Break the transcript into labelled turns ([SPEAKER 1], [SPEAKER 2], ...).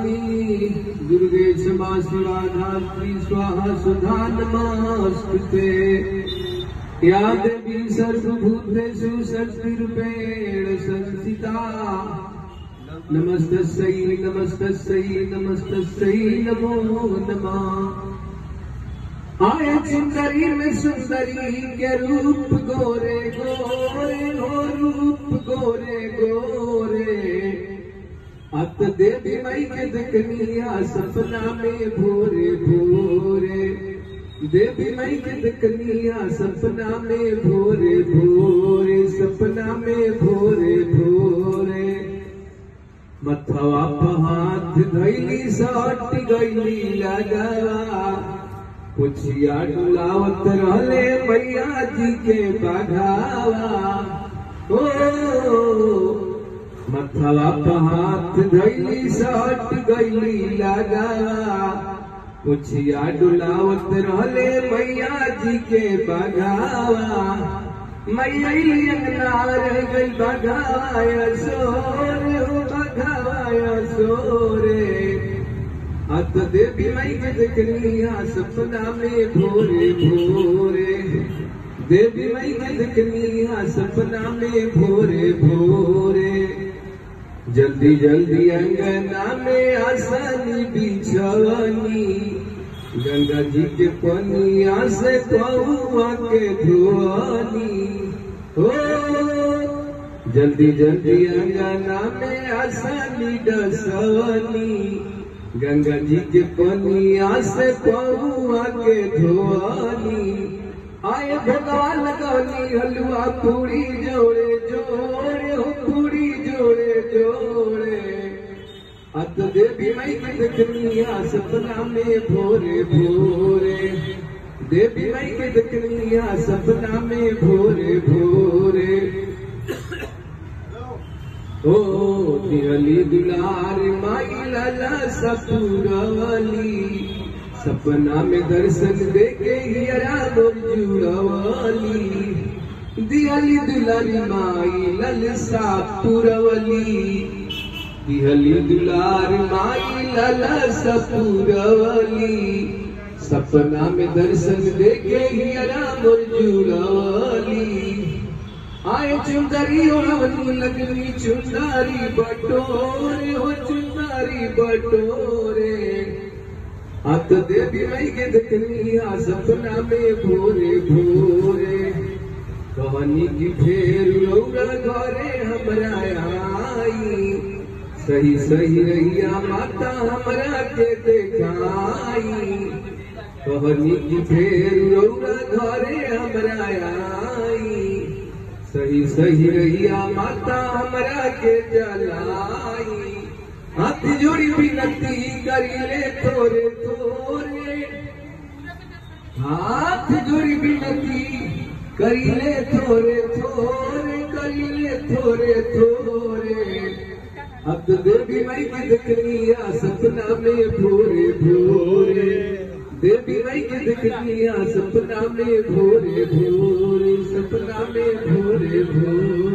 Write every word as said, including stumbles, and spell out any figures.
[SPEAKER 1] स्वामिनी दुर्गे क्षमा शिवा धात्री स्वाहा सुधा नमस्ते। या देवी सर्वभूतेषु शक्तिरूपेण संस्थिता नमस्तस्यै नमस्तस्यै नमस्तस्यै नमो नमः। आए सुंदरी में सुंदरी के रूप गोरे गोरे हो रूप गोरे गोरे। अत देवी माई के दकनिया सपना में भोरे भोरे। देवी माई के दकनिया सपना में भोरे भोरे सपना में भोरे भोरे। मथवा हाथ धैली सट गईली लगावा पुछिया डुलावत रहले मैया जी के बाघावा। ओ मथवा हाथ धैली सट गईली लगावा पुछिया डुलावत रहले मैया जी के बाघावा। मैया अंगना रह गई बाघाया सोरे हो बाघाया सोरे। अत देवी माई के दकनिया सपना में भोरे भोरे। देवी माई के दकनिया सपना में भोरे भोरे। जल्दी जल्दी अंगना में आसानी बिछवनी गंगा जी के पनिया से पौआ के धोनी। हो जल्दी जल्दी अंगना में आसानी डसवनी गंगा जी के पनिया से पौआ के धोनी। आए भगवान लगौनी हलवा पूरी जोड़े जोड़े हो पूरी जोड़े जोड़े। अत देवी माई के दकनिया सपना में भोरे भोरे। देवी माई के दकनिया सपना में भोरे भोरे। ओ दिहली दुलार माई लाला सपुरवली सपना में दर्शन देके हियरा जुड़वली। दिहली दुलारी माई ललसा पुरवली दिहली दुलार माई ललसा पुरवली सपना में दर्शन देके हियरा जुड़वली। आए चुंदरी ओढ़वनी लगनी चुंदारी बटोरे हो चुंदारी बटोरे। अत देवी माई के दकनिया सपना में भोरे भोरे। कहानी की फेर रौरा घरे हमरा आई सही सही रहिया माता हमरा के देखाई। कहानी की फेर रौरा घरे हमरा आई सही सही रहिया माता हमरा के जलाई। हाथ जोड़ी विनती करिले तोरे तोरे। हाथ जोड़ी विनती करिले थोरे थोरे करिले थोरे थोरे। अब तो देवी माई की दकनिया सपना में भोरे भोरे। देवी माई की दकनिया सपना में भोरे भोरे सपना में भोरे भोरे।